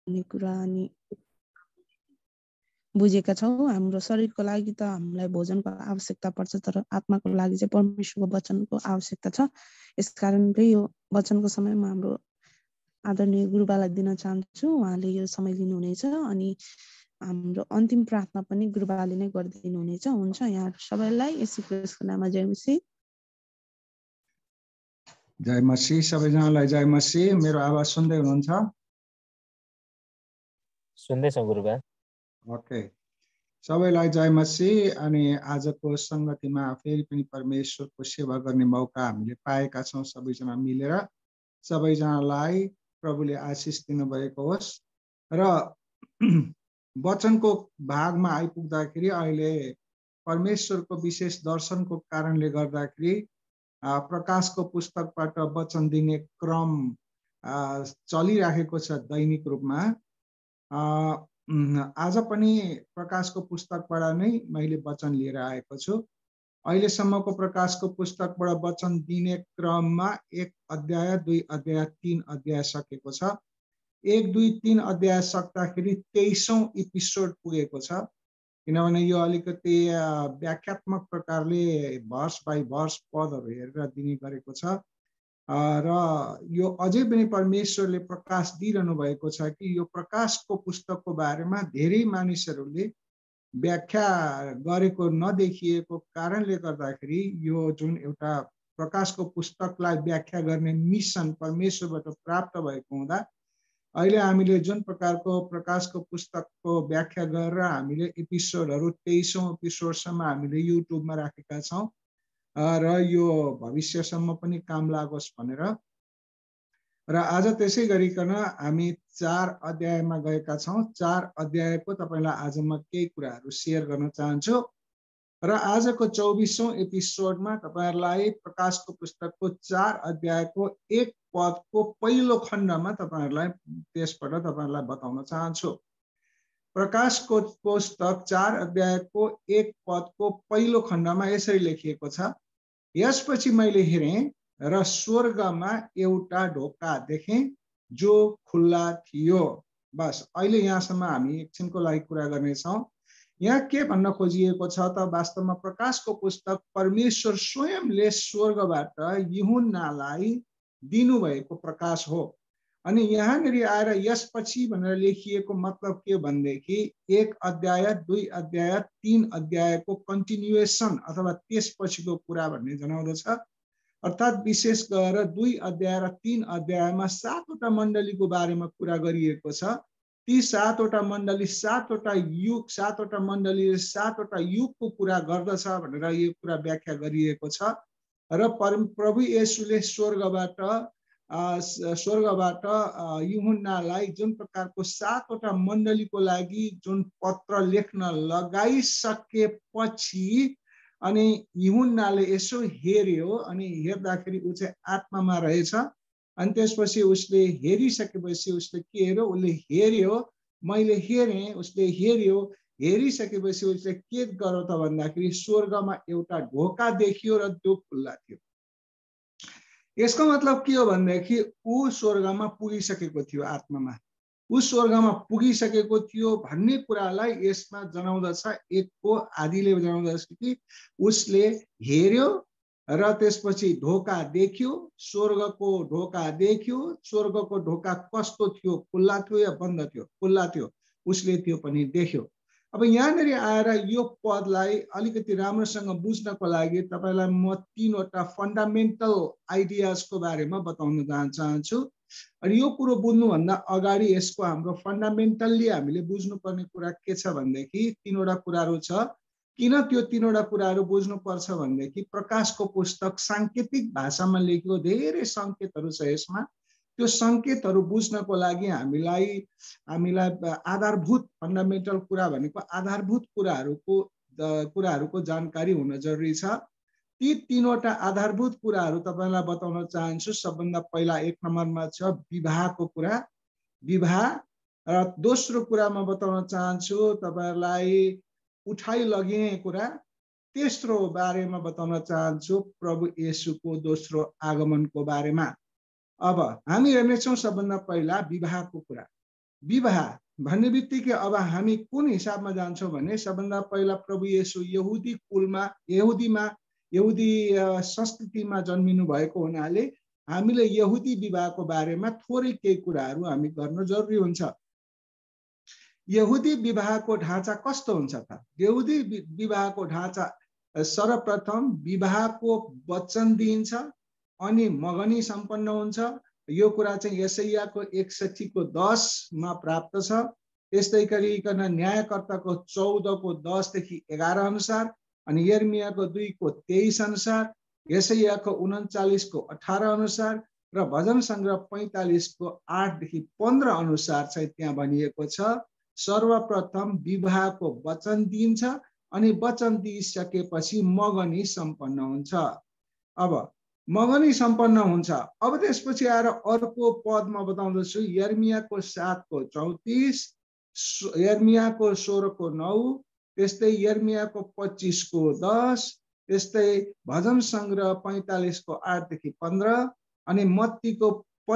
भन्ने कुरा अनि बुझेका छौँ। हाम्रो शरीरको लागि त हामीलाई भोजनको आवश्यकता पर्छ, तर आत्माको लागि चाहिँ परमेश्वरको वचनको आवश्यकता छ। यसकारणले यो वचनको समयमा हाम्रो आदरणीय गुरुबालाई दिन चाहन्छु। उहाँले यो समय लिनुहुनेछ अनि हाम्रो अन्तिम प्रार्थना पनि गुरुबाले नै गरिदिनु हुनेछ। हुन्छ, यहाँ सबैलाई येशू ख्रीष्टको नाममा जय मसीह। जय मसीह सबैजनालाई जय मसीह। मेरो आवाज सुन्दै हुनुहुन्छ? सुन्दैछौँ गुरुबा। ओके, सबैलाई जय मसीह। अनि आजको संगतिमा फेरि पनि परमेश्वरको सेवा गर्ने मौका हामीले पाएका छौँ सबैजना मिलेर। सबैजनालाई प्रभुले आशिष दिनुभएको होस्। र वचनको भागमा आइपुग्दाखेरि अहिले परमेश्वरको विशेष दर्शनको कारणले गर्दाखेरि प्रकाशको पुस्तकबाट वचन दिने क्रम चलिरहेको छ दैनिक रूपमा। आज पनि प्रकाशको पुस्तकबाट नै मैले वचन लिएर आएको छु। अहिलेसम्मको प्रकाशको पुस्तकबाट वचन दिने क्रममा 1 अध्याय 2 अध्याय 3 अध्याय सकेको छ। 1 2 3 अध्याय सक्दाखेरि 23औं एपिसोड पुगेको छ। किनभने यो अलिकति व्याख्यात्मक प्रकारले भर्स बाई भर्स पदहरू हेरेर दिने गरेको छ। र यो अझै पनि परमेश्वरले प्रकाश दिइरहनु भएको छ कि यो प्रकाशको पुस्तकको बारेमा धेरै मानिसहरूले व्याख्या गरेको नदेखिएको कारणले गर्दाखेरि यो जुन एउटा प्रकाशको पुस्तकलाई व्याख्या गर्ने मिसन परमेश्वरबाट प्राप्त भएको हुँदा अहिले हामीले जुन प्रकारको प्रकाशको पुस्तकको व्याख्या गरेर हामीले एपिसोडहरू 23औं एपिसोडसम्म हामीले युट्युबमा राखेका छौँ र यो भविष्यसम्म पनि काम लागोस् भनेर। र आज त्यसै गरिकन हामी 4 अध्यायमा गएका छौँ। 4 अध्यायको तपाईलाई आज म केही कुराहरू सेयर गर्न चाहन्छु। र आजको 24औं एपिसोडमा तपाईहरुलाई प्रकाशको पुस्तकको 4 अध्यायको 1 पदको पहिलो खण्डमा तपाईहरुलाई त्यसबाट तपाईहरुलाई बताउन चाहन्छु। प्रकाशको पुस्तक 4 अध्यायको 1 पदको पहिलो खण्डमा यसरी लेखिएको छ, यसपछि मैले हेरेँ र स्वर्गमा एउटा ढोका देखेँ जो खुल्ला थियो। बस अहिले यहाँसम्म हामी एकछिनको लागि कुरा गर्नेछौँ। यहाँ के भन्न खोजिएको छ त वास्तवमा प्रकाशको पुस्तक परमेश्वर स्वयंले स्वर्गबाट यूहन्नालाई दिनुभएको प्रकाश हो। अनि यहाँनिर आएर यसपछि भनेर लेखिएको मतलब के भन्देखि 1 अध्याय 2 अध्याय 3 अध्यायको कन्टिन्युएसन अथवा त्यसपछिको कुरा भन्ने जनाउँदछ। अर्थात् विशेष गरेर 2 अध्याय र 3 अध्यायमा 7 वटा मण्डलीको बारेमा कुरा गरिएको छ। ती 7 वटा मण्डली 7 वटा युग, 7 वटा मण्डलीले 7 वटा युगको कुरा गर्दछ भनेर यो कुरा व्याख्या गरिएको छ। र प्रभु येशूले स्वर्गबाट यूहन्नालाई जुन प्रकारको 7 वटा मण्डलीको लागि जुन पत्र लेख्न लगाइसकेपछि अनि यूहन्नाले यसो हेर्यो अनि हेर्दाखेरि उ चाहिँ आत्मामा रहेछ। अनि त्यसपछि उसले हेरिसकेपछि उसले के हेर्यो, उसले हेर्यो, मैले हेरेँ, उसले हेर्यो, हेरिसकेपछि उसले के गर्यो त भन्दाखेरि स्वर्गमा एउटा ढोका देखियो र त्यो खुल्ला थियो। यसको मतलब के हो भन्दाखेरि ऊ स्वर्गमा पुगिसकेको थियो, आत्मामा ऊ स्वर्गमा पुगिसकेको थियो भन्ने कुरालाई यसमा जनाउँदछ। 1 को आदिले जनाउँदछ कि उसले हेर्यो र त्यसपछि ढोका देख्यो, स्वर्गको ढोका देख्यो। स्वर्गको ढोका कस्तो थियो, खुल्ला थियो या बन्द थियो? खुल्ला थियो। उसले त्यो पनि देख्यो। अब यहाँनिर आएर यो पदलाई अलिकति राम्रोसँग बुझ्नको लागि तपाईलाई म 3 वटा फन्डामेन्टल आइडियाजको बारेमा बताउन चाहन्छु। अनि यो कुरो बुझ्नुभन्दा अगाडि यसको हाम्रो फन्डामेन्टल्ली हामीले बुझ्नुपर्ने कुरा के छ भन्देखि 3 वटा कुराहरू छ। किन त्यो 3 वटा कुराहरू बुझ्नुपर्छ भन्देखि प्रकाशको पुस्तक सांकेतिक भाषामा लेखिएको धेरै संकेतहरू छ यसमा। त्यो संकेतहरू बुझ्नको लागि हामीलाई आधारभूत फन्डामेन्टल कुरा भनेको आधारभूत कुराहरूको जानकारी हुन जरुरी छ। ती 3 वटा आधारभूत कुराहरू तपाईलाई बताउन चाहन्छु। सबभन्दा पहिला 1 नम्बरमा छ विवाहको कुरा, विवाह। र दोस्रो कुरामा बताउन चाहन्छु तपाईलाई उठाइ लगिने कुरा। तेस्रो बारेमा बताउन चाहन्छु प्रभु येशूको दोस्रो आगमनको बारेमा। अब हामी हेर्नेछौँ सबभन्दा पहिला विवाहको कुरा। विवाह भन्ने बित्तिकै अब हामी कुन हिसाबमा जान्छौँ भने सबभन्दा पहिला प्रभु येशू यहुदी कुलमा यहुदी संस्कृतिमा जन्मिनु भएको हुनाले हामीले यहुदी विवाहको बारेमा थोरै केही कुराहरू हामी गर्न जरुरी हुन्छ। यहुदी विवाहको ढाँचा कस्तो हुन्छ त? यहुदी विवाहको ढाँचा सर्वप्रथम विवाहको वचन दिइन्छ अनि मगनी सम्पन्न हुन्छ। यो कुरा चाहिँ यशायाको 61:10 मा प्राप्त छ। त्यस्तै गरिकन न्यायकर्ताको 14:10 देखि 11 अनुसार अनि यर्मियाको 2:23 अनुसार, यशायाको 39:18 अनुसार र भजन संग्रह 45:8 देखि 15 अनुसार चाहिँ त्यहाँ भनिएको छ सर्वप्रथम विवाहको वचन दिइन्छ अनि वचन दिइसकेपछि मगनी सम्पन्न हुन्छ। अब मगनी सम्पन्न हुन्छ। अब त्यसपछि आएर अर्को पदमा बताउँदछु यर्मियाको 7:34, यर्मियाको 16:9, त्यस्तै यर्मियाको 25:10, त्यस्तै भजन संग्रह 45:8 देखि 15 अनि मत्तीको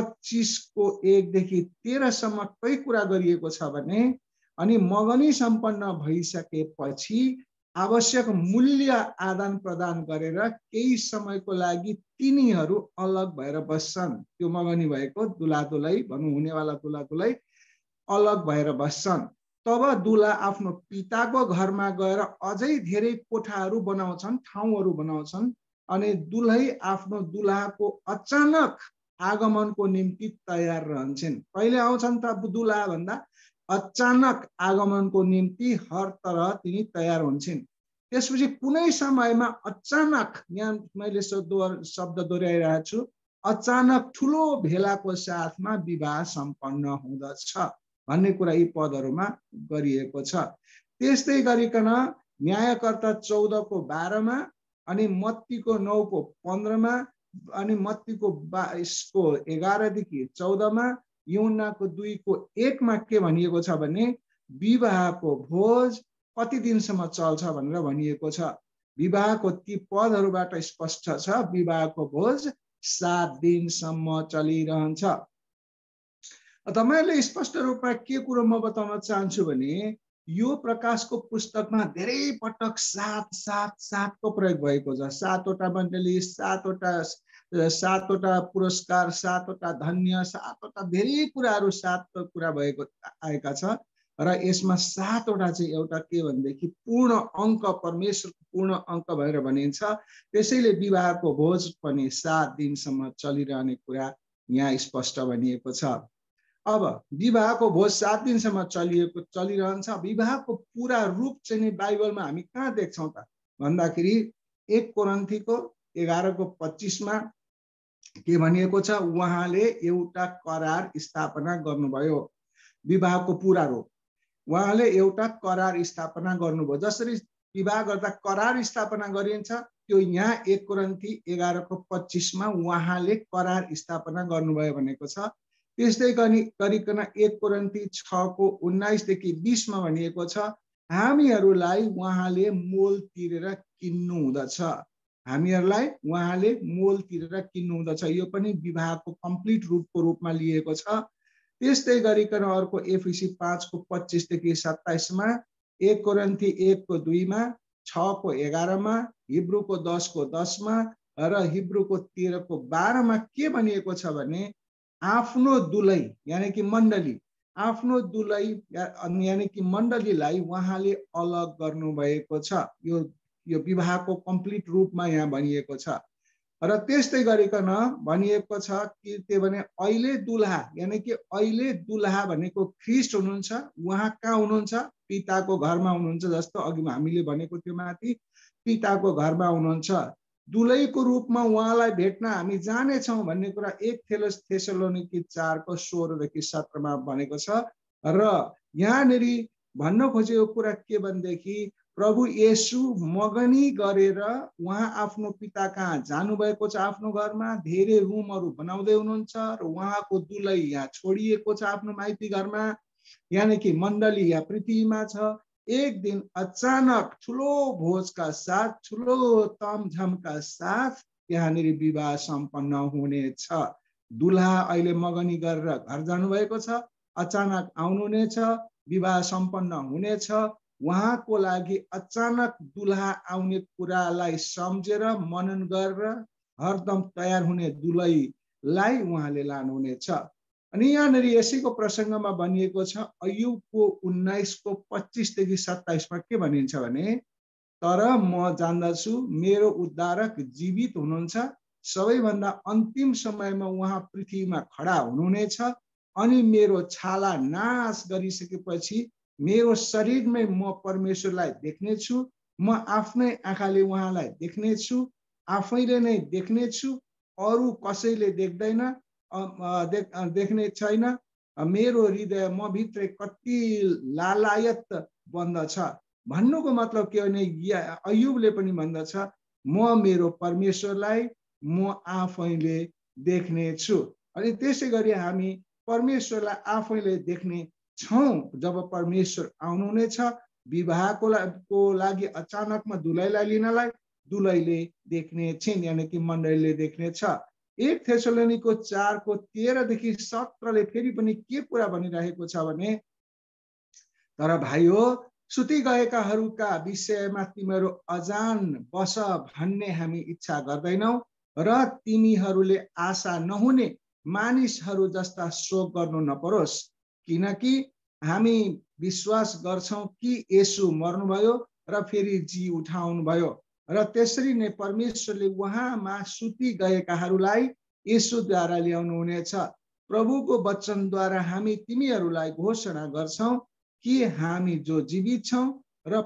25:1 देखि 13 सम्म कई कुरा गरिएको छ भने अनि मगनी सम्पन्न भइसकेपछि आवश्यक मूल्य आदान प्रदान गरेर केही समयको लागि तिनीहरू अलग भएर बस्छन्। त्यो मगनी भएको दुला दुलै भन्नु हुनेवाला दुला दुलै अलग भएर बस्छन्। तब दुला आफ्नो पिताको घरमा गएर अझै धेरै कोठाहरू बनाउँछन्, ठाउँहरू बनाउँछन् अनि दुलै आफ्नो दुलाको अचानक आगमनको निम्ति तयार रहन्छन्। कहिले आउँछन् त दुला भन्दा अचानक आगमनको निम्ति हर तरह तिनी तयार हुन्छन्। त्यसपछि कुनै समयमा अचानक, यहाँ मैले शब्द दोहोऱ्याइरहेको छु, अचानक ठुलो भेलाको साथमा विवाह सम्पन्न हुँदछ भन्ने कुरा यी पदहरूमा गरिएको छ। त्यस्तै गरिकन न्यायकर्ता 14:12 मा अनि मत्तीको 9:15 मा अनि मत्तीको 22:11 देखि 14 मा, यूहन्नाको 2:1 मा के भनिएको छ भने विवाहको भोज कति दिनसम्म चल्छ भनेर भनिएको छ। विवाहको ती पदहरूबाट स्पष्ट छ विवाहको भोज 7 दिनसम्म चलिरहन्छ। तपाईहरुले स्पष्ट रूपमा के कुरो म बताउन चाहन्छु भने यो प्रकाशको पुस्तकमा धेरै पटक 7 को प्रयोग भएको छ। 7 वटा मण्डली, 7 वटा पुरस्कार, 7 वटा धन्य, 7 वटा धेरै कुराहरू 7 कुरा भएको आएका छ र यसमा 7 वटा चाहिँ एउटा के भनेदेखि पूर्ण अंक, परमेश्वरको पूर्ण अंक भनेर भनिन्छ। त्यसैले विवाहको भोज पनि 7 दिनसम्म चलिरहने कुरा यहाँ स्पष्ट भनिएको छ। अब विवाहको भोज 7 दिनसम्म चलिरहन्छ। विवाहको पूरा रूप चाहिँ नि बाइबलमा हामी कहाँ देख्छौं त भन्दाखेरि 1 कोरिन्थीको 11:25 मा के भनिएको छ, उहाँले एउटा करार स्थापना गर्नुभयो। विवाहको पूरा रूप उहाँले एउटा करार स्थापना गर्नुभयो। जसरी विवाह गर्दा करार स्थापना गरिन्छ त्यो यहाँ 1 कोरिन्थी 11:25 मा उहाँले करार स्थापना गर्नुभयो भनेको छ। त्यस्तै गरिकन 1 कोरिन्थी 6:19 देखि 20 मा भनिएको छ हामीहरूलाई उहाँले मोल तिरेर किन्नु हुँदछ। हामीहरूलाई उहाँले मोल तिरेर किन्नु हुँदछ। यो पनि विवाहको कम्प्लिट रूपको रूपमा लिएको छ। त्यस्तै गरिकन अर्को एफिसी 5:25 देखि 27 मा, 1 कोरिन्थी 1:2 मा, 6:11 मा, हिब्रूको 10:10 मा र हिब्रूको 13:12 मा के भनिएको छ भने आफ्नो दुलै यानी कि मण्डली, आफ्नो दुलै यानी कि मण्डलीलाई उहाँले अलग गर्नु भएको छ। यो विवाहको कम्प्लिट रूपमा यहाँ भनिएको छ। र त्यस्तै गरिकन भनिएको छ कि त्यो भने अहिले दुल्हा यानी कि अहिले दुल्हा भनेको ख्रीष्ट हुनुहुन्छ। उहाँ कहाँ हुनुहुन्छ? पिताको घरमा हुनुहुन्छ। जस्तो अघि हामीले भनेको थियो माथि पिताको घरमा हुनुहुन्छ। दुलैको रूपमा उहाँलाई भेट्न हामी जानेछौँ भन्ने कुरा 1 थेसलोनिकी 4:16 देखि 17 मा भनेको छ। र यहाँनेरि भन्न खोजेको कुरा के भनेदेखि प्रभु येशू मगनी गरेर उहाँ आफ्नो पिता कहाँ जानुभएको छ। आफ्नो घरमा धेरै रुमहरू बनाउँदै हुनुहुन्छ र उहाँको दुलै यहाँ छोडिएको छ आफ्नो माइती घरमा, यानी कि मण्डली यहाँ पृथ्वीमा छ। एक दिन अचानक ठुलो भोजका साथ, ठुलो तामझामका साथ यहाँनिर विवाह सम्पन्न हुनेछ। दुल्हा अहिले मगनी गरेर घर जानुभएको छ। अचानक आउनुहुनेछ, विवाह सम्पन्न हुनेछ। उहाँको लागि अचानक दुल्हा आउने कुरालाई सम्झेर मनन गरेर हरदम तयार हुने दुलहीलाई उहाँले लानुहुनेछ। अनि यहाँनिर यसैको प्रसङ्गमा भनिएको छ अय्युबको 19को 25 देखि 27 मा के भनिन्छ भने, तर म जान्दछु मेरो उद्धारक जीवित हुनुहुन्छ, सबैभन्दा अन्तिम समयमा उहाँ पृथ्वीमा खडा हुनुहुनेछ अनि मेरो छाला नाश गरिसकेपछि मेरो शरीरमै म परमेश्वरलाई देख्नेछु, म आफ्नै आँखाले उहाँलाई देख्नेछु, आफैले नै देख्नेछु, अरू कसैले देख्दैन, देख्ने छैन। मेरो हृदय म भित्रै कति लालायत बन्दछ। भन्नुको मतलब के भने अय्युबले पनि भन्दछ म मेरो परमेश्वरलाई म आफैले देख्नेछु। अनि त्यसै गरी हामी परमेश्वरलाई आफैले देख्ने छौं जब परमेश्वर आउनुहुनेछ विवाहको लागि अचानकमा दुलहीलाई लिनलाई दुलहीले देख्ने छिन्, यानी कि मण्डलीले देख्नेछ। 1 थेसलोनिको 4को 13 देखि 17ले फेरि पनि के कुरा भनिरहेको छ भने, तर भाइ हो सुति गएकाहरूका विषयमा तिमीहरू अजान बस भन्ने हामी इच्छा गर्दैनौ र तिमीहरूले आशा नहुने मानिसहरू जस्ता शोक गर्नु नपरोस्, किनकि हामी विश्वास गर्छौं कि येशू मर्नुभयो र फेरि जी उठाउनु भयो र त्यसरी नै परमेश्वरले उहाँमा सुति गएकाहरूलाई येशूद्वारा ल्याउनु हुनेछ। प्रभुको वचनद्वारा हामी तिमीहरूलाई घोषणा गर्छौं कि हामी जो जीवित छौं र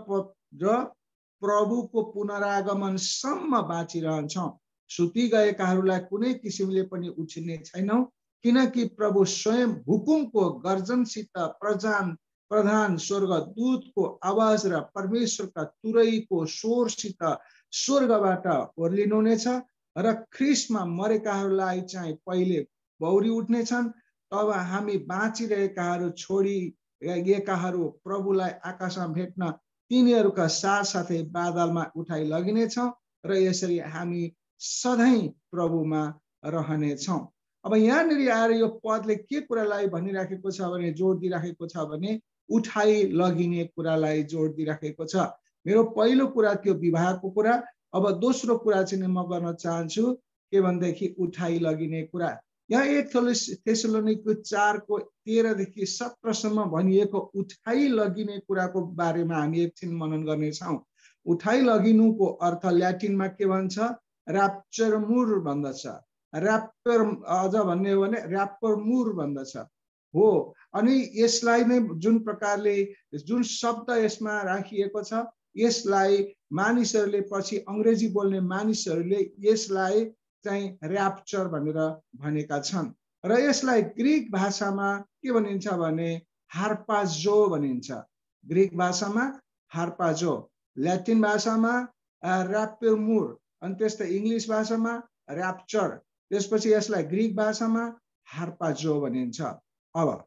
प्रभुको पुनरागमनसम्म बाँचिरहन्छौं, सुति गएकाहरूलाई कुनै किसिमले पनि उछिन्ने छैनौं, किनकि प्रभु स्वयं हुकुमको गर्जनसित प्रधान स्वर्गदूतको आवाज र परमेश्वरका तुरैको स्वरसित स्वर्गबाट ओर्लिनुहुनेछ र ख्रीष्टमा मरेकाहरूलाई चाहिँ पहिले बौरी उठ्नेछन्। तब हामी बाँचिरहेकाहरू छोडिएकाहरू प्रभुलाई आकाशमा भेट्न तिनीहरूका साथसाथै बादलमा उठाइ लगिनेछौं र यसरी हामी सधैँ प्रभुमा रहनेछौं। अब यहाँनिर आएर यो पदले के कुरालाई भनिराखेको छ भने, जोड दिइराखेको छ भने उठाइ लगिने कुरालाई जोड दिइराखेको छ। मेरो पहिलो कुरा थियो विवाहको कुरा, अब दोस्रो कुरा चाहिँ म गर्न चाहन्छु के भनेदेखि उठाइ लगिने कुरा। यहाँ 1 थेसलोनिको 4को 13 देखि 17 सम्म भनिएको उठाइ लगिने कुराको बारेमा हामी एकछिन मनन गर्नेछौं। उठाइ लगिनुको अर्थ ल्याटिनमा के भन्छ, र्याप्चरमुर भन्दछ। र्याप्चर अझ भन्ने हो भने र्याप्परमुर भन्दछ हो। अनि यसलाई नै जुन प्रकारले जुन शब्द यसमा राखिएको छ, यसलाई मानिसहरूले पछि अंग्रेजी बोल्ने मानिसहरूले यसलाई चाहिँ र्याप्चर भनेर भनेका छन् र यसलाई ग्रीक भाषामा के भनिन्छ भने हार्पाजो भनिन्छ। ग्रीक भाषामा हार्पाजो, ल्याटिन भाषामा र्याप्परमुर, अनि त्यस्तै इंग्लिश भाषामा र्याप्चर, त्यसपछि यसलाई ग्रीक भाषामा हार्पाजो भनिन्छ। अब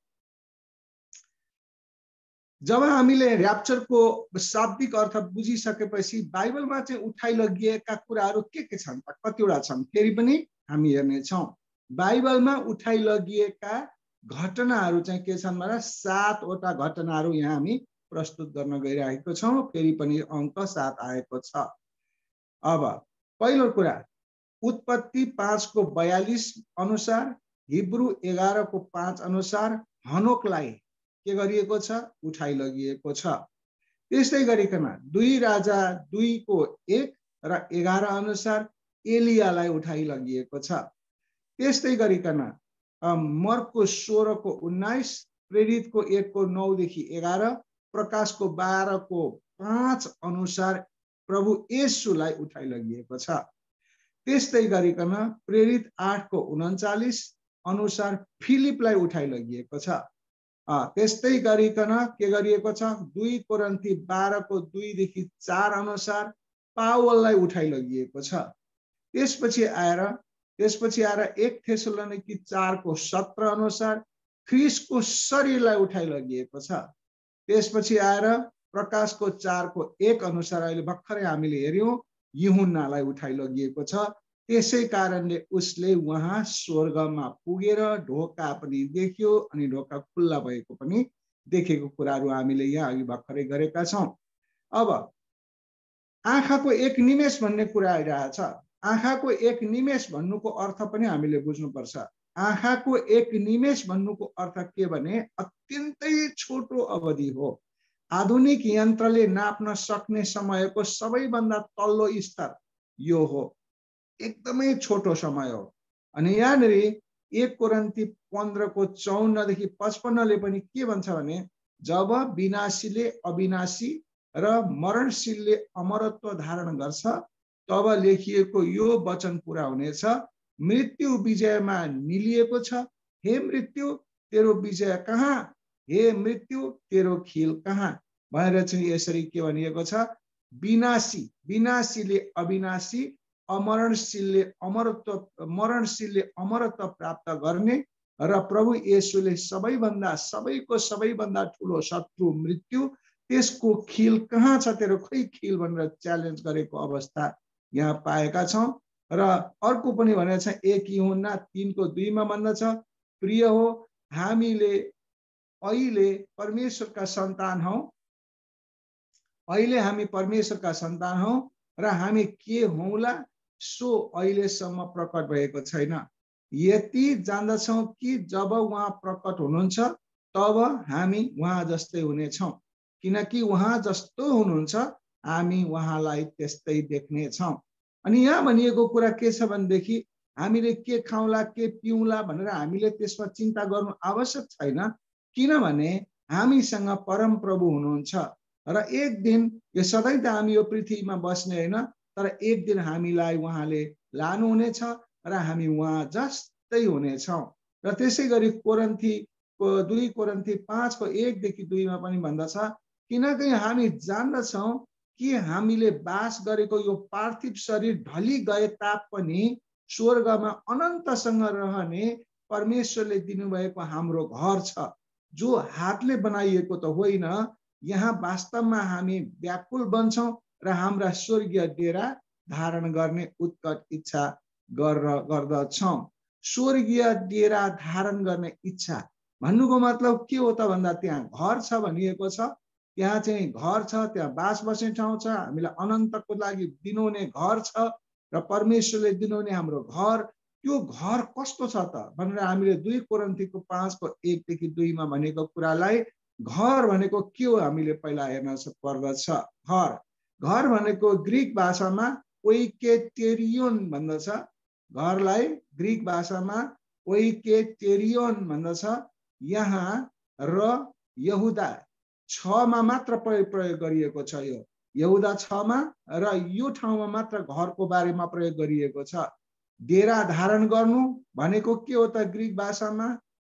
जब हामीले र्याप्चरको शाब्दिक अर्थ बुझिसकेपछि बाइबलमा चाहिँ उठाइ लगिएका कुराहरू के छन् त, कतिवटा छन् फेरि पनि हामी हेर्नेछौँ। बाइबलमा उठाइ लगिएका घटनाहरू चाहिँ के छन् भने 7वटा घटनाहरू यहाँ हामी प्रस्तुत गर्न गइरहेको छौँ। फेरि पनि अंक 7 आएको छ। अब पहिलो कुरा उत्पत्ति 5को 42 अनुसार, हिब्रू 11को 5 अनुसार हनोकलाई के गरिएको छ, उठाइ लगिएको छ। त्यस्तै गरिकन 2 राजा 2को 1 र 11 अनुसार एलियालाई उठाइ लगिएको छ। त्यस्तै गरिकन मर्को 16को 19, प्रेरितको 1को 9 देखि 11, प्रकाशको 12को 5 अनुसार प्रभु येशूलाई उठाइ लगिएको छ। त्यस्तै गरिकन प्रेरित 8को 39 अनुसार फिलिपलाई उठाइ लगिएको छ। त्यस्तै गरिकन के गरिएको छ, 2 कोरिन्थी 12को 2 देखि 4 अनुसार पावललाई उठाइ लगिएको छ। त्यसपछि आएर 1 थेसलोनिकी 4को 17 अनुसार ख्रीष्टको शरीरलाई उठाइ लगिएको छ। त्यसपछि आएर प्रकाशको 4को 1 अनुसार अहिले भर्खरै हामीले हेर्यौं यूहन्नालाई उठाइ लगिएको छ। त्यसै कारणले उसले उहाँ स्वर्गमा पुगेर ढोका पनि देख्यो अनि ढोका खुल्ला भएको पनि देखेको कुराहरू हामीले यहाँ अघि भर्खरै गरेका छौं। अब आँखाको एक निमेष भन्ने कुरा आइरहेछ। आँखाको एक निमेष भन्नुको अर्थ पनि हामीले बुझ्नुपर्छ। आँखाको एक निमेष भन्नुको अर्थ के भने अत्यन्तै छोटो अवधि हो। आधुनिक यन्त्रले नाप्न सक्ने समयको सबैभन्दा तल्लो स्तर यो हो, एकदमै छोटो समय हो। अनि यहाँनिर 1 कोरिन्थी 15:54 देखि 55ले पनि के भन्छ भने जब विनाशीले अविनाशी र मरणशीलले अमरत्व धारण गर्छ तब लेखिएको यो वचन पूरा हुनेछ, मृत्यु विजयमा निलिएको छ, हे मृत्यु तेरो विजय कहाँ, हे मृत्यु तेरो खिल कहाँ भनेर चाहिँ यसरी के भनिएको छ, विनाशीले अविनाशी, अमरणशीलले अमरत्व, मरणशीलले अमरत्व प्राप्त गर्ने र प्रभु येशूले सबैको सबैभन्दा ठुलो शत्रु मृत्यु त्यसको खिल कहाँ छ तेरो, खै खिल भनेर च्यालेन्ज गरेको अवस्था यहाँ पाएका छौं। र अर्को पनि भनेको छ 1 यूहन्ना 3:2 मा भन्दछ, प्रिय हो हामीले अहिले परमेश्वरका सन्तान हौं, अहिले हामी परमेश्वरका सन्तान हौं र हामी के हौंला सो अहिलेसम्म प्रकट भएको छैन। यति जान्दछौं कि जब उहाँ प्रकट हुनुहुन्छ तब हामी उहाँ जस्तै हुनेछौं, किनकि उहाँ जस्तो हुनुहुन्छ हामी उहाँलाई त्यस्तै देख्नेछौं। अनि यहाँ भनिएको कुरा के छ भनेदेखि हामीले के खाउँला के पिउँला भनेर हामीले त्यसमा चिन्ता गर्नु आवश्यक छैन, किनभने हामीसँग परम प्रभु हुनुहुन्छ र एक दिन यो सधैँ त हामी यो पृथ्वीमा बस्ने हैन, तर एक दिन हामीलाई उहाँले लानुहुनेछ र हामी उहाँ जस्तै हुनेछौं। र त्यसै गरी 2 कोरिन्थी 5:1 देखि 2 मा पनि भन्दछ, किनकि हामी जान्दछौं कि हामीले बास गरेको यो पार्थिव शरीर ढली गए तापनि स्वर्गमा अनन्तसँग रहने परमेश्वरले दिनुभएको हाम्रो घर छ, जो हातले बनाइएको त होइन। यहाँ वास्तवमा हामी व्याकुल बन्छौं र हाम्रा स्वर्गीय डेरा धारण गर्ने उत्कट इच्छा गर्दछौं। स्वर्गीय डेरा धारण गर्ने इच्छा भन्नुको मतलब के हो त भन्दा त्यहाँ घर छ भनिएको छ, त्यहाँ चाहिँ घर छ, त्यहाँ बास बस्ने ठाउँ छ, हामीलाई अनन्तको लागि दिनुहुने घर छ र परमेश्वरले दिनुहुने हाम्रो घर, त्यो घर कस्तो छ त भनेर हामीले 2 कोरिन्थीको 5:1 देखि 2 मा भनेको कुरालाई घर भनेको के हो हामीले पहिला हेर्न पर्दछ। घर भनेको ग्रीक भाषामा ओइकेटेरियोन भन्दछ, घरलाई ग्रीक भाषामा ओइकेटेरियोन भन्दछ। यहाँ र यहुदा 6 मा मात्र प्रयोग गरिएको छ, यो यहुदा 6 मा र यो ठाउँमा मात्र घरको बारेमा प्रयोग गरिएको छ। डेरा धारण गर्नु भनेको के हो त ग्रीक भाषामा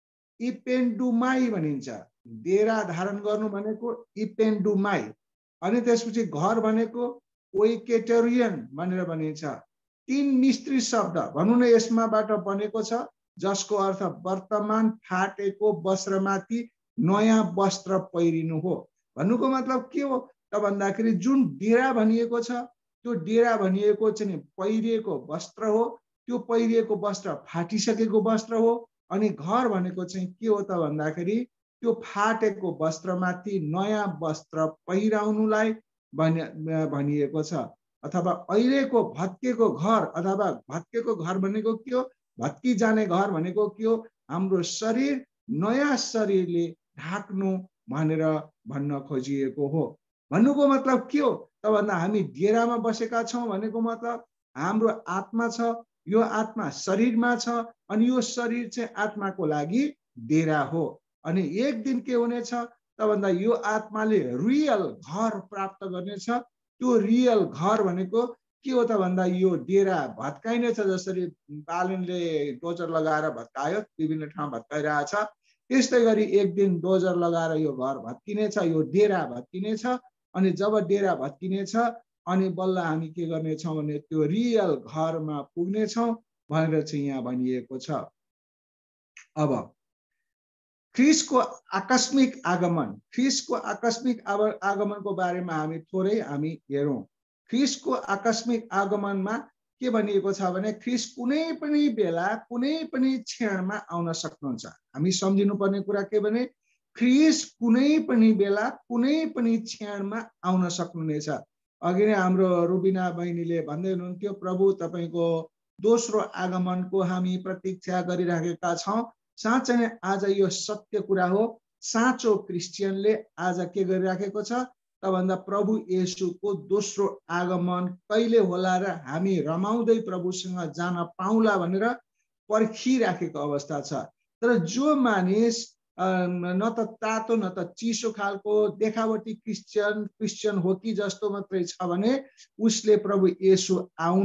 इपेन्डुमाई भनिन्छ। डेरा धारण गर्नु भनेको इपेन्डुमाई, अनि त्यसपछि घर भनेको ओइकेटेरियन भनेर भनिन्छ। 3 मिस्त्री शब्द भनौँ न यसमाबाट बनेको छ, जसको अर्थ वर्तमान फाटेको वस्त्रमाथि नयाँ वस्त्र पहिरिनु हो। भन्नुको मतलब के हो त भन्दाखेरि जुन डेरा भनिएको छ त्यो डेरा भनिएको चाहिँ पहिरिएको वस्त्र हो, त्यो पहिरिएको वस्त्र फाटिसकेको वस्त्र हो। अनि घर भनेको चाहिँ के हो त भन्दाखेरि त्यो फाटेको वस्त्रमाथि नयाँ वस्त्र पहिराउनुलाई भनिएको छ। अथवा अहिलेको भत्केको घर, अथवा भत्केको घर भनेको के हो, भत्की जाने घर भनेको के हो, हाम्रो शरीर नयाँ शरीरले ढाक्नु भनेर भन्न खोजिएको हो। भन्नुको मतलब के हो त भन्दा हामी डेरामा बसेका छौं भनेको मतलब हाम्रो आत्मा छ, यो आत्मा शरीरमा छ, अनि यो शरीर चाहिँ आत्माको लागि डेरा हो। अनि एक दिन के हुनेछ त भन्दा यो आत्माले रियल घर प्राप्त गर्नेछ। त्यो रियल घर भनेको के हो त भन्दा यो डेरा भत्काइनेछ, जसरी बालनले डोजर लगाएर भत्कायो, विभिन्न ठाउँ भत्काइरहेछ, त्यस्तै गरी एक दिन डोजर लगाएर यो घर भत्किनेछ, यो डेरा भत्किनेछ। अनि जब डेरा भत्किनेछ अनि बल्ल हामी के गर्नेछौँ भने त्यो रियल घरमा पुग्नेछौँ भनेर चाहिँ यहाँ भनिएको छ। अब ख्रीष्टको आकस्मिक आगमनको बारेमा हामी थोरै हेरौँ। ख्रीष्टको आकस्मिक आगमनमा के भनिएको छ भने ख्रीष्ट कुनै पनि बेला कुनै पनि क्षणमा आउन सक्नुहुन्छ। हामी सम्झिनु पर्ने कुरा के भने ख्रीष्ट कुनै पनि बेला कुनै पनि क्षणमा आउन सक्नुहुनेछ। अघि नै हाम्रो रुबिना बहिनीले भन्दै हुनुहुन्थ्यो प्रभु तपाईको दोस्रो आगमनको हामी प्रतीक्षा गरिराखेका छौं। साँच्चै नै आज यो सत्य कुरा हो। साँचो क्रिस्चियनले आज के गरिराखेको छ त भन्दा प्रभु येशूको दोस्रो आगमन कहिले होला र हामी रमाउँदै प्रभुसँग जान पाउला भनेर पर्खिराखेको अवस्था छ। तर जो मानिस न त तातो न त चिसो खालको देखावटी क्रिस्चियन हो कि जस्तो मात्रै छ भने उसले प्रभु येशू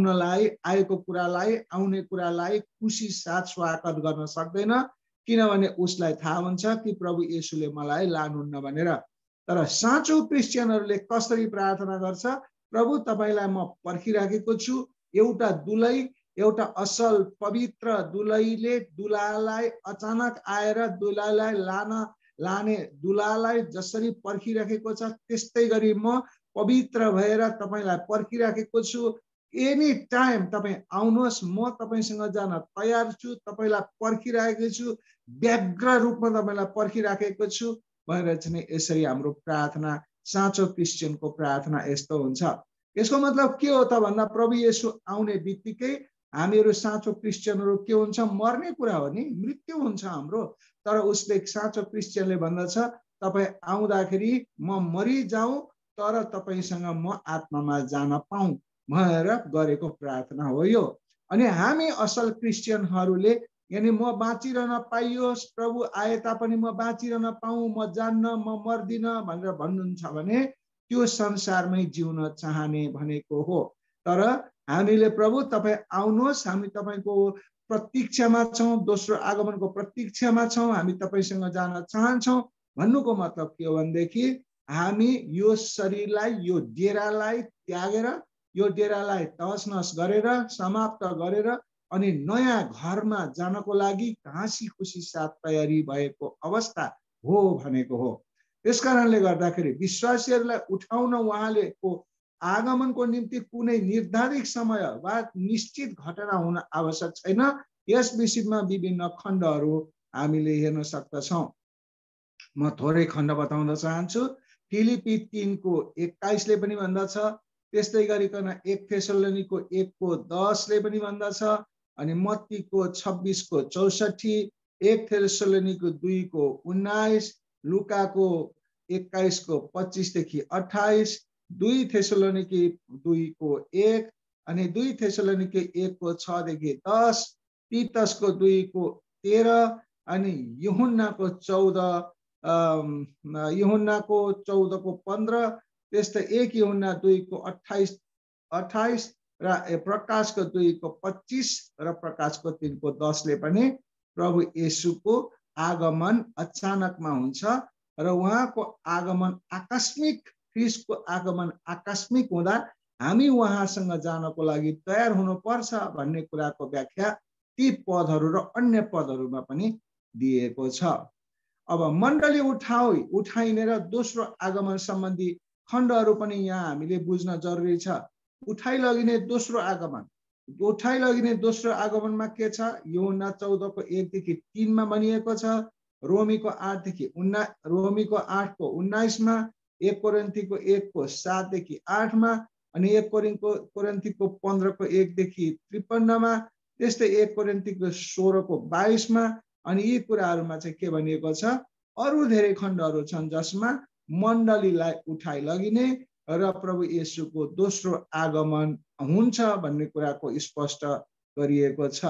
आएको कुरालाई आउने कुरालाई खुसी साथ स्वागत गर्न सक्दैन, किनभने उसलाई थाहा हुन्छ कि प्रभु येशूले मलाई लानुहुन्न भनेर। तर साँचो क्रिस्चियनहरूले कसरी प्रार्थना गर्छ, प्रभु तपाईलाई म पर्खिराखेको छु। एउटा दुलै, एउटा असल पवित्र दुलैले दुलालाई अचानक आएर दुलालाई लाने दुलालाई जसरी पर्खिराखेको छ त्यस्तै गरी म पवित्र भएर तपाईलाई पर्खिराखेको छु। एनी टाइम तपाईं आउनुहोस्, म तपाईसँग जान तयार छु, तपाईलाई पर्खिराखेको छु, व्यग्र रूपमा तपाईलाई पर्खिराखेको छु भनेर चाहिँ यसरी हाम्रो प्रार्थना, साँचो क्रिस्चियनको प्रार्थना यस्तो हुन्छ। यसको मतलब के हो त भन्दा प्रभु येशू आउने बित्तिकै हामीहरू साँचो क्रिस्चियनहरू के हुन्छ, मर्ने कुरा हो नि, मृत्यु हुन्छ हाम्रो। तर उसले साँचो क्रिस्चियनले भन्दछ तपाई आउँदाखेरि म मरिजाउँ तर तपाईसँग म आत्मामा जान पाऊँ भनेर गरेको प्रार्थना हो यो। अनि हामी असल क्रिस्चियनहरूले यानी म बाँचिरहन पाइयोस्, प्रभु आए तापनि म बाँचिरहन पाऊँ, म जान्न, म मर्दिन भनेर भन्नुहुन्छ भने त्यो संसारमै जिउन चाहने भनेको हो। तर हामीले प्रभु तपाई आउनुहोस्, हामी तपाईको प्रतीक्षामा छौं, दोस्रो आगमनको प्रतीक्षामा छौं, हामी तपाईसँग जान चाहन्छौं भन्नुको मतलब के हो भनेदेखि हामी यो शरीरलाई, यो डेरालाई त्यागेर, यो डेरालाई तहस-नहस गरेर समाप्त गरेर अनि नयाँ घरमा जानको लागि हाँसी खुसी साथ तयारी भएको अवस्था हो भनेको हो। त्यसकारणले गर्दाखेरि विश्वासीहरूलाई उठाउन उहाँले आगमनको निम्ति कुनै निर्धारित समय वा निश्चित घटना हुन आवश्यक छैन। यस विषयमा विभिन्न खण्डहरू हामीले हेर्न सक्दछौं। म थोरै खण्ड बताउन चाहन्छु। फिलिपी 3:21 ले पनि भन्दछ, त्यस्तै गरिकन 1 थेसलोनिको 1:10 ले पनि भन्दछ, अनि मत्तीको 26:64, 1 थेसलोनिको 2:19, लुकाको 21:25 देखि 28, 2 थेसलोनिके 2:1 अनि 2 थेसलोनिके 1:6 देखि 10, तीतसको 2:13 अनि यूहन्नाको 14:15, त्यस्तै 1 यूहन्ना 2:28 र प्रकाशको 2:25 र प्रकाशको 3:10 ले पनि प्रभु येशूको आगमन अचानकमा हुन्छ र उहाँको आगमन आकस्मिक, ख्रीष्टको आगमन आकस्मिक हुँदा हामी उहाँसँग जानको लागि तयार हुनुपर्छ भन्ने कुराको व्याख्या ती पदहरू र अन्य पदहरूमा पनि दिएको छ। अब मण्डली उठाइने र दोस्रो आगमन सम्बन्धी खण्डहरू पनि यहाँ हामीले बुझ्न जरुरी छ। उठाइ लगिने दोस्रो आगमन, उठाइ लगिने दोस्रो आगमनमा के छ, यूहन्ना 14:1 देखि 3 मा भनिएको छ, रोमीको 8:19 मा, 1 कोरिन्थीको 1:7 देखि 8 मा, अनि 1 कोरिन्थीको 15:1 देखि 53 मा, त्यस्तै 1 कोरिन्थीको 16:22 मा। अनि यी कुराहरूमा चाहिँ के भनिएको छ, अरु धेरै खण्डहरू छन् जसमा मण्डलीलाई उठाइ लगिने र प्रभु येशूको दोस्रो आगमन हुन्छ भन्ने कुराको स्पष्ट गरिएको छ।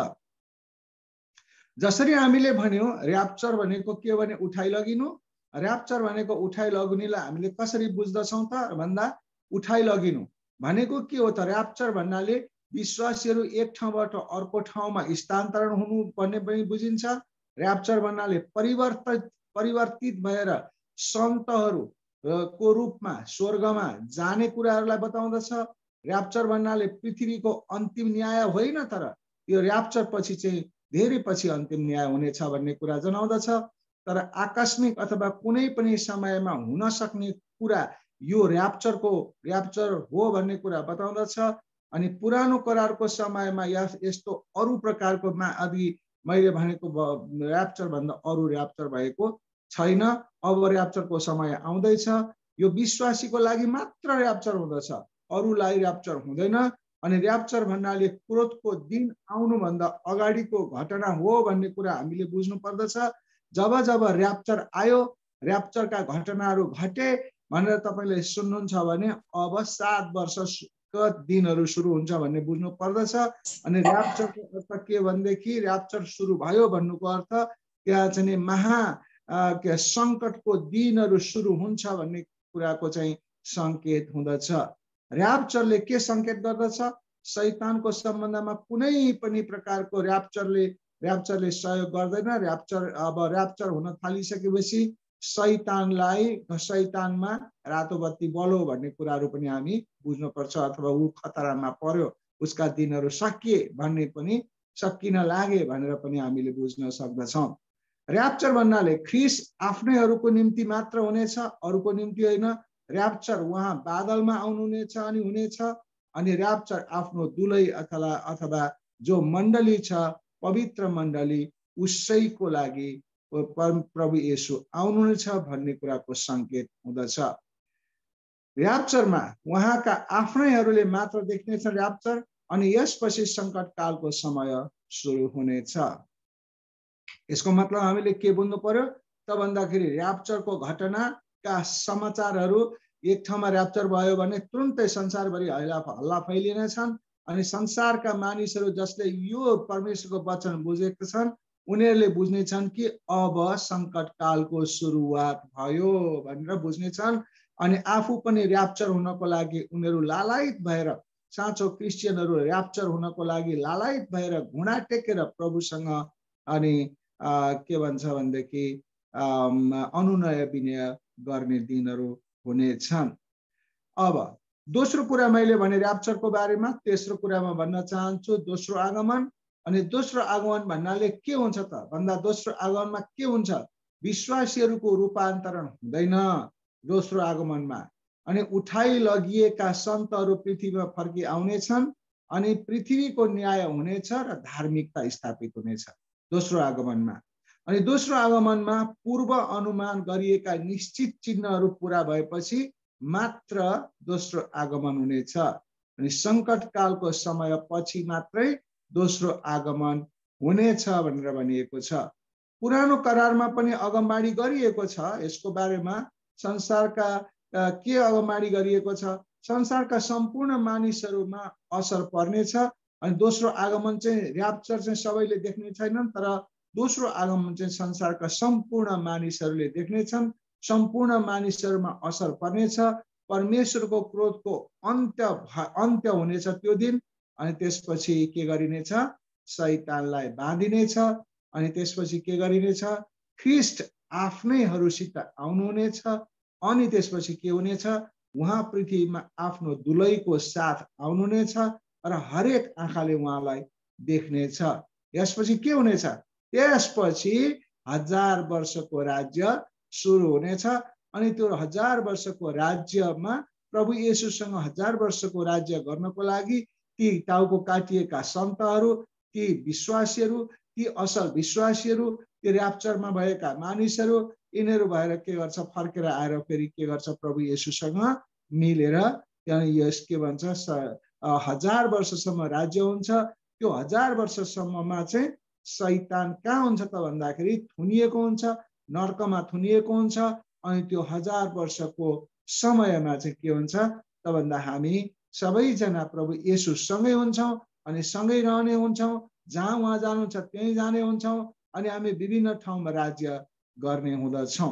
जसरी हामीले भन्यौं र्याप्चर भनेको के भने उठाइ लगिनु। र्याप्चर भनेको उठाइ लगिनुलाई हामीले कसरी बुझ्दछौं त भन्दा उठाइ लगिनु भनेको के हो त, र्याप्चर भन्नाले विश्वासीहरू एक ठाउँबाट अर्को ठाउँमा स्थानान्तरण हुनु भन्ने पनि बुझिन्छ। र्याप्चर भन्नाले परिवर्तित भएर सन्तहरू को रूपमा स्वर्गमा जाने कुराहरूलाई बताउँदछ। र्याप्चर भन्नाले पृथ्वीको अन्तिम न्याय होइन, तर यो र्याप्चर पछि चाहिँ धेरै पछि अन्तिम न्याय हुनेछ भन्ने कुरा जनाउँदछ। तर आकस्मिक अथवा कुनै पनि समयमा हुन सक्ने कुरा यो र्याप्चर हो भन्ने कुरा बताउँदछ। अनि पुरानो करारको समयमा यस्तो अरू प्रकारको अघि मैले भनेको र्याप्चर भन्दा अरू र्याप्चर भएको छैन। अब र्याप्चरको समय आउँदैछ। यो विश्वासीको लागि मात्र र्याप्चर हुँदछ, अरूलाई र्याप्चर हुँदैन। अनि र्याप्चर भन्नाले क्रोधको दिन आउनुभन्दा अगाडिको घटना हो भन्ने कुरा हामीले बुझ्नु पर्दछ। जब जब र्याप्चर आयो, र्याप्चरका घटनाहरू घटे भनेर तपाईले सुन्नुहुन्छ भने अब 7 वर्षका दिनहरू सुरु हुन्छ भन्ने बुझ्नु पर्दछ। अनि र्याप्चरको अर्थ के भनेदेखि र्याप्चर सुरु भयो भन्नुको अर्थ त्यहाँ चाहिँ सङ्कटको दिनहरू सुरु हुन्छ भन्ने कुराको चाहिँ संकेत हुँदछ। र्याप्चरले के संकेत गर्दछ? शैतानको सम्बन्धमा कुनै पनि प्रकारको र्याप्चरले सहयोग गर्दैन। र्याप्चर हुन थालिसकेपछि शैतानमा रातो बत्ती बल्यो भन्ने कुराहरू पनि हामी बुझ्नुपर्छ। अथवा ऊ खतरामा पर्यो, उसका दिनहरू सकिए भन्ने पनि सकिन लागे भनेर पनि हामीले बुझ्न सक्दछौँ। र्याप्चर भन्नाले ख्रीष्ट आफ्नैहरूको निम्ति मात्र हुनेछ, अरूको निम्ति होइन। र्याप्चर उहाँ बादलमा आउनुहुनेछ अनि हुनेछ। अनि र्याप्चर आफ्नो दुलै अथवा जो मण्डली छ, पवित्र मण्डली, उसैको लागि प्रभु येशू आउनुहुनेछ भन्ने कुराको संकेत हुँदछ। र्याप्चरमा उहाँका आफ्नैहरूले मात्र देख्नेछ र्याप्चर। अनि यसपछि सङ्कटकालको समय सुरु हुनेछ। यसको मतलब हामीले के बुझ्नु पर्यो त भन्दाखेरि र्याप्चरको घटनाका समाचारहरू एक ठाउँमा र्याप्चर भयो भने तुरुन्तै संसारभरि हल्ला फैलिनेछन्। अनि संसारका मानिसहरू जसले यो परमेश्वरको वचन बुझेका छन् उनीहरूले बुझ्नेछन् कि अब सङ्कटकालको सुरुवात भयो भनेर बुझ्नेछन्। अनि आफू पनि र्याप्चर हुनको लागि उनीहरू लालायित भएर, साँचो क्रिस्चियनहरू र्याप्चर हुनको लागि लालायित भएर घुँडा टेकेर प्रभुसँग अनि के भन्छ भनेदेखि अनुनय विनय गर्ने दिनहरू हुनेछन्। अब दोस्रो कुरा मैले भने र्याप्चरको बारेमा। तेस्रो कुरामा भन्न चाहन्छु दोस्रो आगमन। अनि दोस्रो आगमन भन्नाले के हुन्छ त भन्दा दोस्रो आगमनमा के हुन्छ? विश्वासीहरूको रूपान्तरण हुँदैन दोस्रो आगमनमा। अनि उठाइ लगिएका सन्तहरू पृथ्वीमा फर्की आउनेछन् अनि पृथ्वीको न्याय हुनेछ र धार्मिकता स्थापित हुनेछ दोस्रो आगमनमा। अनि दोस्रो आगमनमा पूर्व अनुमान गरिएका निश्चित चिन्हहरू पूरा भएपछि मात्र दोस्रो आगमन हुनेछ। अनि सङ्कटकालको समय पछि मात्रै दोस्रो आगमन हुनेछ भनेर भनिएको छ। पुरानो करारमा पनि अगमबाडी गरिएको छ यसको बारेमा। संसारका के अगमबाडी गरिएको छ? संसारका सम्पूर्ण मानिसहरूमा असर पर्नेछ। अनि दोस्रो आगमन चाहिँ र्याप्चर चाहिँ सबैले देख्ने छैनन्, तर दोस्रो आगमन चाहिँ संसारका सम्पूर्ण मानिसहरूले देख्नेछन्। सम्पूर्ण मानिसहरूमा असर पर्नेछ। परमेश्वरको क्रोधको अन्त्य हुनेछ त्यो दिन। अनि त्यसपछि के गरिनेछ? शैतानलाई बाँधिनेछ। अनि त्यसपछि के गरिनेछ? ख्रीष्ट आफ्नैहरूसित आउनुहुनेछ। अनि त्यसपछि के हुनेछ? उहाँ पृथ्वीमा आफ्नो दुलैको साथ आउनुहुनेछ र हरेक आँखाले उहाँलाई देख्नेछ। यसपछि के हुनेछ? त्यसपछि 1000 वर्षको राज्य सुरु हुनेछ। अनि त्यो 1000 वर्षको राज्यमा प्रभु येशूसँग 1000 वर्षको राज्य गर्नको लागि ती टाउको काटिएका सन्तहरू, ती विश्वासीहरू, ती असल विश्वासीहरू, ती र्याप्चरमा भएका मानिसहरू, यिनीहरू भएर के गर्छ? फर्केर आएर फेरि के गर्छ? प्रभु येशूसँग मिलेर त्यहाँ यस के भन्छ 1000 वर्षसम्म राज्य हुन्छ। त्यो 1000 वर्षसम्ममा चाहिँ शैतान कहाँ हुन्छ त भन्दाखेरि थुनिएको हुन्छ, नर्कमा थुनिएको हुन्छ। अनि त्यो 1000 वर्षको समयमा चाहिँ के हुन्छ त भन्दा हामी सबैजना प्रभु येशू सँगै हुन्छौँ अनि सँगै रहने हुन्छौँ। जहाँ उहाँ जानुहुन्छ त्यहीँ जाने हुन्छौँ अनि हामी विभिन्न ठाउँमा राज्य गर्ने हुँदछौँ।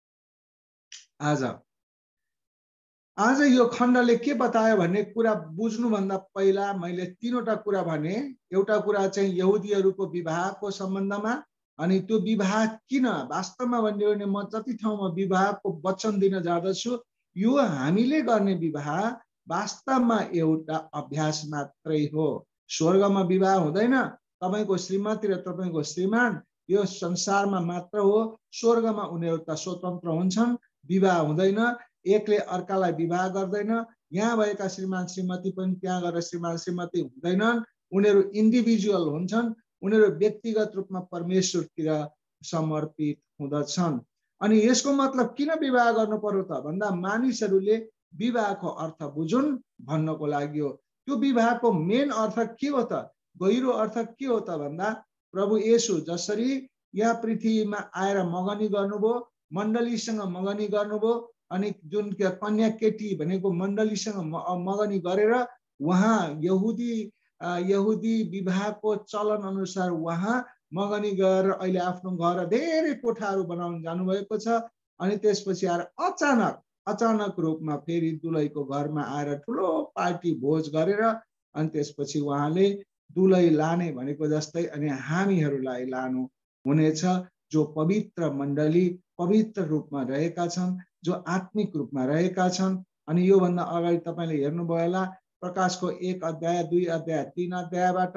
आज यो खण्डले के बतायो भन्ने कुरा बुझ्नुभन्दा पहिला मैले 3वटा कुरा भने। एउटा कुरा चाहिँ यहुदीहरूको विवाहको सम्बन्धमा। अनि त्यो विवाह किन वास्तवमा भन्यो भने म जति ठाउँमा विवाहको वचन दिन जाँदछु, यो हामीले गर्ने विवाह वास्तवमा एउटा अभ्यास मात्रै हो। स्वर्गमा विवाह हुँदैन। तपाईको श्रीमती र तपाईको श्रीमान यो संसारमा मात्र हो। स्वर्गमा उनीहरू त स्वतन्त्र हुन्छन्, विवाह हुँदैन, एकले अर्कालाई विवाह गर्दैन। यहाँ भएका श्रीमान श्रीमती पनि त्यहाँ गएर श्रीमान श्रीमती हुँदैनन्, उनीहरू इन्डिभिजुअल हुन्छन्, उनीहरू व्यक्तिगत रूपमा परमेश्वरतिर समर्पित हुँदछन्। अनि यसको मतलब किन विवाह गर्नु पर्यो त भन्दा मानिसहरूले विवाहको अर्थ बुझुन् भन्नको लागि हो। त्यो विवाहको मेन अर्थ के हो त, गहिरो अर्थ के हो त भन्दा प्रभु येशू जसरी यहाँ पृथ्वीमा आएर मगनी गर्नुभयो, मण्डलीसँग मगनी गर्नुभयो, अनि जुन कन्या केटी भनेको मण्डलीसँग मगनी गरेर उहाँ यहुदी विवाहको चलन अनुसार उहाँ मगनी गरेर अहिले आफ्नो घर धेरै कोठाहरू बनाउन जानुभएको छ। अनि त्यसपछि आएर अचानक रूपमा फेरि दुलहीको घरमा आएर ठुलो पार्टी भोज गरेर अनि त्यसपछि उहाँले दुलही लाने भनेको जस्तै अनि हामीहरूलाई लानु हुनेछ, जो पवित्र मण्डली पवित्र रूपमा रहेका छन्, जो आत्मिक रूपमा रहेका छन्। अनि योभन्दा अगाडि तपाईँले हेर्नुभयो होला प्रकाशको 1 अध्याय 2 अध्याय 3 अध्यायबाट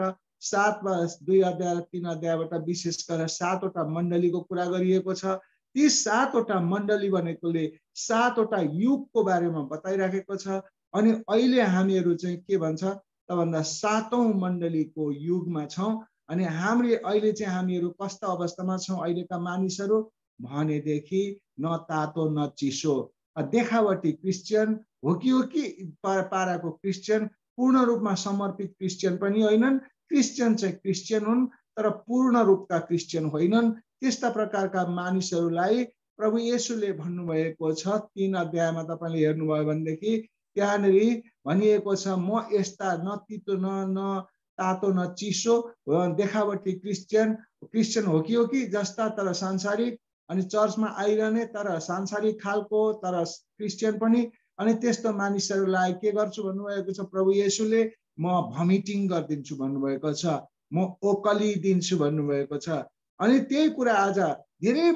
2 अध्याय र 3 अध्यायबाट विशेष गरेर 7वटा मण्डलीको कुरा गरिएको छ। ती 7वटा मण्डली भनेकोले 7वटा युगको बारेमा बताइराखेको छ। अनि अहिले हामीहरू चाहिँ के भन्छ त भन्दा 7औं मण्डलीको युगमा छौं। अनि अहिले चाहिँ हामीहरू कस्ता अवस्थामा छौं अहिलेका मानिसहरू भनेदेखि न तातो न चिसो, देखावटी क्रिस्चियन हो कि पाराको क्रिस्चियन, पूर्ण रूपमा समर्पित क्रिस्चियन पनि होइनन्। क्रिस्चियन चाहिँ क्रिस्चियन हुन् तर पूर्ण रूपका क्रिस्चियन होइनन्। त्यस्ता प्रकारका मानिसहरूलाई प्रभु येशूले भन्नुभएको छ 3 अध्यायमा तपाईँले हेर्नुभयो भनेदेखि त्यहाँनिर भनिएको छ, म यस्ता न तितो न तातो न चिसो देखावटी क्रिस्चियन हो कि जस्ता तर सांसारिक, अनि चर्चमा आइरहने तर सांसारिक खालको तर क्रिस्चियन पनि। अनि त्यस्तो मानिसहरूलाई के गर्छु भन्नुभएको छ प्रभु येशूले, म भमिटिङ गरिदिन्छु भन्नुभएको छ, म ओकली दिन्छु भन्नुभएको छ। अनि त्यही कुरा आज धेरै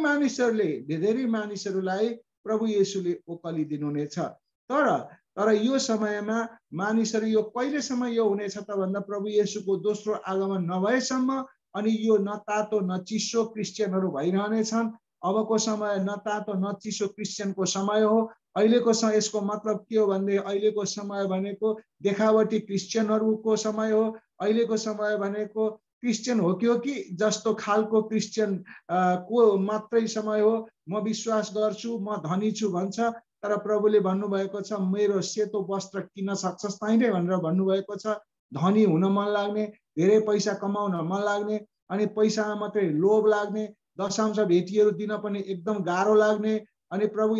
मानिसहरूलाई प्रभु येशूले ओकली दिनुहुनेछ। तर यो समयमा मानिसहरू यो कहिलेसम्म यो हुनेछ त भन्दा प्रभु येशूको दोस्रो आगमन नभएसम्म। अनि यो न तातो न चिसो क्रिस्चियनहरू भइरहनेछन्। अबको समय न तातो न चिसो क्रिस्चियनको समय हो। अहिलेको समय यसको मतलब के हो भन्दै अहिलेको समय भनेको देखावटी क्रिस्चियनहरूको समय हो। अहिलेको समय भनेको क्रिस्चियन हो कि जस्तो खालको क्रिस्चियन को मात्रै समय हो। म विश्वास गर्छु, म धनी छु भन्छ, तर प्रभुले भन्नुभएको छ मेरो सेतो वस्त्र किन्न सक्छस् तैँले भनेर भन्नुभएको छ। धनी हुन मन लाग्ने, धेरै पैसा कमाउन मन लाग्ने, अनि पैसामा मात्रै लोभ लाग्ने, दशांश भेटीहरू दिन पनि एकदम गाह्रो लाग्ने, अनि प्रभु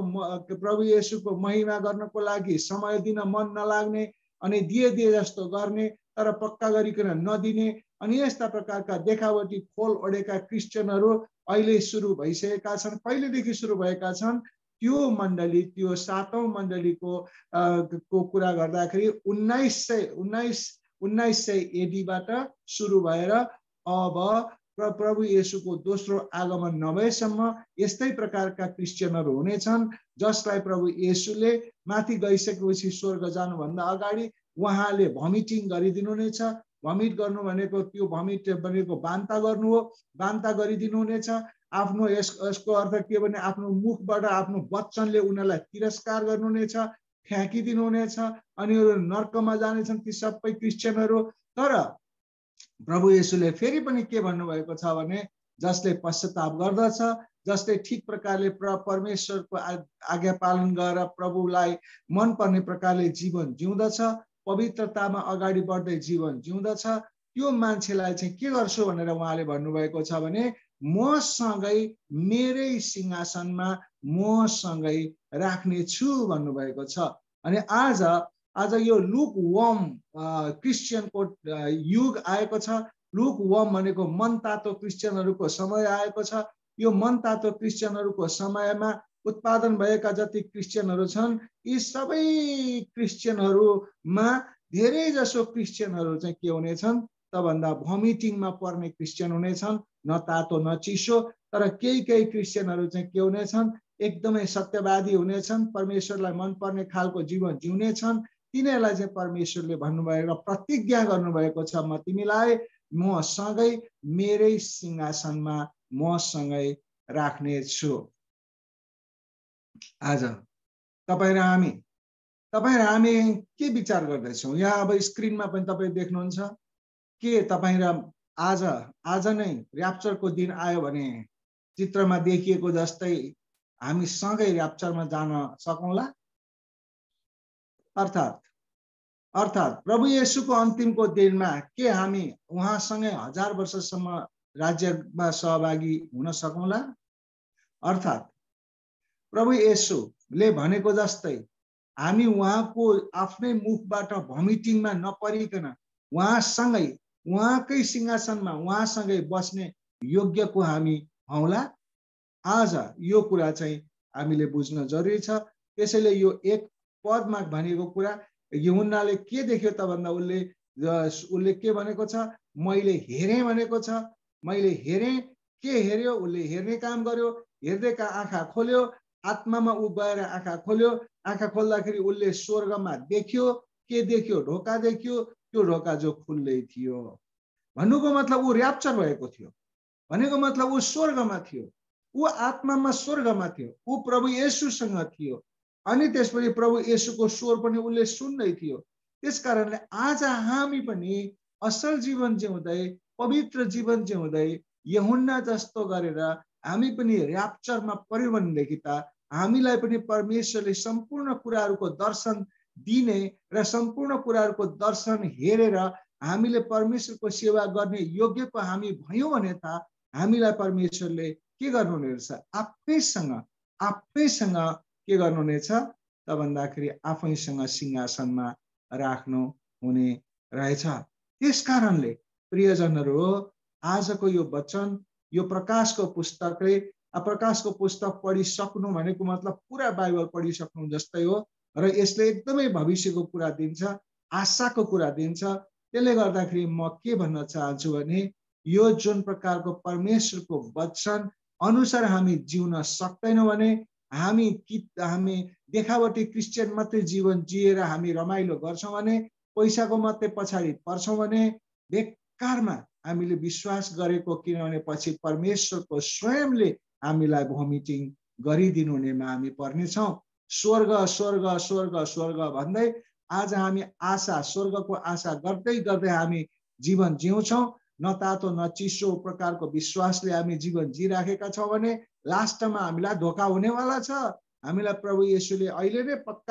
येशूको महिमा गर्नको लागि समय दिन मन नलाग्ने, अनि दिए जस्तो गर्ने तर पक्का गरिकन नदिने, अनि यस्ता प्रकारका देखावटी खोल ओढेका क्रिस्चियनहरू अहिले सुरु भइसकेका छन्। कहिलेदेखि सुरु भएका छन्? त्यो मण्डली, त्यो 7औं मण्डलीको कुरा गर्दाखेरि 1900 एडीबाट सुरु भएर अब प्रभु येशूको दोस्रो आगमन नभएसम्म यस्तै प्रकारका क्रिस्चियनहरू हुनेछन्, जसलाई प्रभु येशूले माथि गइसकेपछि स्वर्ग जानुभन्दा अगाडि उहाँले भमिटिङ गरिदिनुहुनेछ। भमिट गर्नु भनेको त्यो भमिट भनेको बान्ता गर्नु हो। बान्ता गरिदिनुहुनेछ। आफ्नो यसको अर्थ के भने आफ्नो मुखबाट आफ्नो वचनले उनीहरूलाई तिरस्कार गर्नुहुनेछ, फ्याँकिदिनुहुनेछ, अनि नर्कमा जानेछन् ती सबै क्रिस्चियनहरू। तर प्रभु येशूले फेरि पनि के भन्नुभएको छ भने जसले पश्चाताप गर्दछ, जसले ठीक प्रकारले परमेश्वरको आज्ञा पालन गरेर प्रभुलाई मनपर्ने प्रकारले जीवन जिउँदछ, पवित्रतामा अगाडि बढ्दै जीवन जिउँदछ, त्यो मान्छेलाई चाहिँ के गर्छु भनेर उहाँले भन्नुभएको छ भने मसँगै मेरै सिंहासनमा मसँगै राख्नेछु भन्नुभएको छ। अनि आज यो लुक वर्म क्रिस्चियनको युग आएको छ। लुक वर्म भनेको मनतातो क्रिस्चियनहरूको समय आएको छ। यो मनतातो क्रिस्चियनहरूको समयमा उत्पादन भएका जति क्रिस्चियनहरू छन्, यी सबै क्रिस्चियनहरूमा धेरै जसो क्रिस्चियनहरू चाहिँ के हुनेछन् त भन्दा भमिटिङमा पर्ने क्रिस्चियन हुनेछन्, न तातो न चिसो। तर केही क्रिस्चियनहरू चाहिँ के हुनेछन्, एकदमै सत्यवादी हुनेछन्, परमेश्वरलाई मनपर्ने खालको जीवन जिउनेछन्। तिनीहरूलाई चाहिँ परमेश्वरले भन्नुभएको प्रतिज्ञा गर्नुभएको छ, म तिमीलाई मसँगै मेरै सिंहासनमा मसँगै राख्नेछु। आज तपाईँ र हामी तपाईँ र हामी के विचार गर्दैछौँ? यहाँ अब स्क्रिनमा पनि तपाईँ देख्नुहुन्छ के तपाईँ र आज नै र्याप्चरको दिन आयो भने चित्रमा देखिएको जस्तै हामी सँगै र्याप्चरमा जान सकौँला? अर्थात् प्रभु येशूको अन्तिमको दिनमा के हामी उहाँसँगै 1000 वर्षसम्म राज्यमा सहभागी हुन सकौँला? अर्थात् प्रभु येशूले भनेको जस्तै हामी उहाँको आफ्नै मुखबाट भमिटिङमा नपरिकन उहाँकै सिंहासनमा उहाँसँगै बस्ने योग्यको हामी हौला? आज यो कुरा चाहिँ हामीले बुझ्न जरुरी छ। त्यसैले यो एक पदमा भनेको कुरा यूहन्नाले के देख्यो त भन्दा उसले के भनेको छ? मैले हेरेँ भनेको छ। मैले हेरेँ, के हेर्यो? उसले हेर्ने काम गर्यो, हेर्दैका आँखा खोल्यो, आत्मामा उ गएर आँखा खोल्यो। आँखा खोल्दाखेरि उसले स्वर्गमा देख्यो। के देख्यो? ढोका देख्यो। त्यो ढोका जो खुल्दै थियो। भन्नुको मतलब ऊ र्याप्चर भएको थियो, भनेको मतलब ऊ स्वर्गमा थियो, ऊ आत्मामा स्वर्गमा थियो, ऊ प्रभु येशूसँग थियो। अनि त्यसपछि प्रभु येशूको स्वर पनि उसले सुन्दै थियो। त्यसकारणले आज हामी पनि असल जीवन जिउँदै, पवित्र जीवन जिउँदै यूहन्ना जस्तो गरेर हामी पनि र्याप्चरमा पर्यौं भनेदेखि त हामीलाई पनि परमेश्वरले सम्पूर्ण कुराहरूको दर्शन दिने र सम्पूर्ण कुराहरूको दर्शन हेरेर हामीले परमेश्वरको सेवा गर्ने योग्यको हामी भयौं भने त हामीलाई परमेश्वरले के गर्नुहुनेछ? आफैसँग के गर्नुहुनेछ त भन्दाखेरि आफैसँग सिंहासनमा राख्नु हुने रहेछ। त्यसकारणले प्रियजनहरू, आजको यो वचन, यो प्रकाशको पुस्तक पढिसक्नु भनेको मतलब पुरा बाइबल पढिसक्नु जस्तै हो र यसले एकदमै भविष्यको कुरा दिन्छ, आशाको कुरा दिन्छ। त्यसले गर्दाखेरि म के भन्न चाहन्छु भने यो जुन प्रकारको परमेश्वरको वचन अनुसार हामी जिउन सक्दैनौँ भने हामी देखावटी क्रिस्चियन मात्रै जीवन जिएर हामी रमाइलो गर्छौँ भने, पैसाको मात्रै पछाडि पर्छौँ भने बेकारमा हामीले विश्वास गरेको, किनभने पछि परमेश्वरको स्वयंले हामीलाई भोमिटिङ गरिदिनु हुनेमा हामी पर्नेछौँ। स्वर्ग स्वर्ग स्वर्ग स्वर्ग भन्दै आज हामी स्वर्गको आशा गर्दै गर्दै हामी जीवन जिउँछौँ। न तातो न चिसो प्रकारको विश्वासले हामी जीवन जिराखेका छौँ भने लास्टमा हामीलाई धोका हुनेवाला छ। हामीलाई प्रभु येशूले अहिले नै पक्का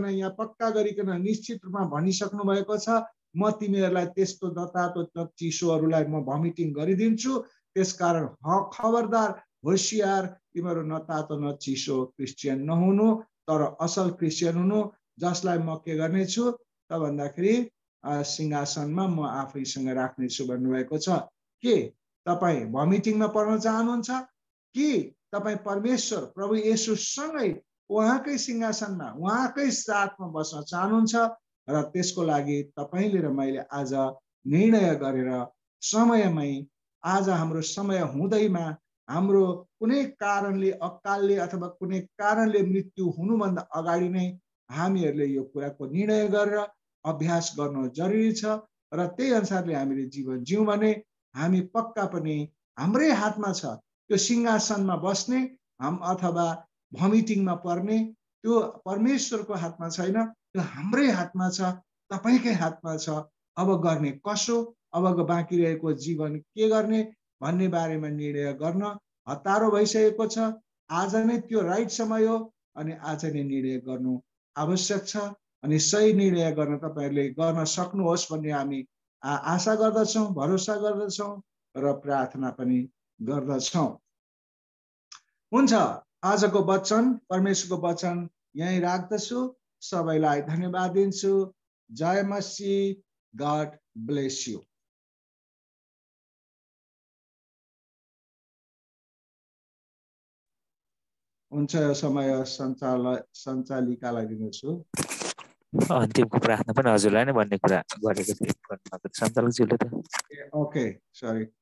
गरिकन निश्चित रूपमा भनिसक्नु भएको छ, म तिमीहरूलाई त्यस्तो नतातो न चिसोहरूलाई म भमिटिङ गरिदिन्छु। त्यसकारण खबरदार, होशियार, तिमीहरू नतातो न चिसो क्रिस्चियन नहुनु, तर असल क्रिस्चियन हुनु, जसलाई म के गर्नेछु त भन्दाखेरि सिंहासनमा म आफैसँग राख्नेछु भन्नुभएको छ। के तपाईँ भमिटिङमा पर्न चाहनुहुन्छ कि तपाईँ परमेश्वर प्रभु येशूसँगै उहाँकै सिंहासनमा उहाँकै साथमा बस्न चाहनुहुन्छ? र त्यसको लागि तपाईले र मैले आज निर्णय गरेर समयमै, आज हाम्रो समय हुँदैमा, हाम्रो कुनै कारणले, अकालले अथवा कुनै कारणले मृत्यु हुनुभन्दा अगाडि नै हामीहरूले यो कुराको निर्णय गरेर अभ्यास गर्नु जरुरी छ। र त्यही अनुसारले हामीले जीवन जिउँ भने हामी पक्का पनि हाम्रै हातमा छ त्यो सिंहासनमा बस्ने अथवा भमिटिङमा पर्ने। त्यो परमेश्वरको हातमा छैन, त्यो हाम्रै हातमा छ, तपाईकै हातमा छ। अब गर्ने कसो, अबको बाँकी रहेको जीवन के गर्ने भन्ने बारेमा निर्णय गर्न हतारो भइसकेको छ। आज नै त्यो राइट समय हो अनि आज नै निर्णय गर्नु आवश्यक छ। अनि सही निर्णय गर्न तपाईहरुले गर्न सक्नुहोस् भन्ने हामी आशा गर्दछौँ, भरोसा गर्दछौँ र प्रार्थना पनि गर्दछौँ। हुन्छ, आजको वचन, परमेश्वरको वचन यही राख्दछु। सबैलाई धन्यवाद दिन्छु। जय मसीह। God bless you. हुन्छ, समय सञ्चालिकालाई दिन्छु। अन्तिमको प्रार्थना पनि हजुरलाई नै भन्ने कुरा गरेको थिएँ सञ्चालकज्यूले त। Okay, sorry.